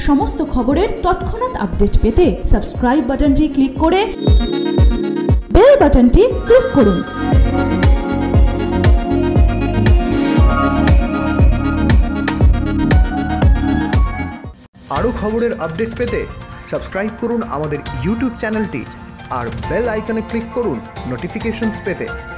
সমস্ত খবরের তৎক্ষণাৎ আপডেট পেতে সাবস্ক্রাইব বাটনটি ক্লিক করে বেল বাটনটি ক্লিক করুন। আরও খবরের আপডেট পেতে সাবস্ক্রাইব করুন আমাদের ইউটিউব চ্যানেলটি আর বেল আইকনে ক্লিক করুন নোটিফিকেশনস পেতে।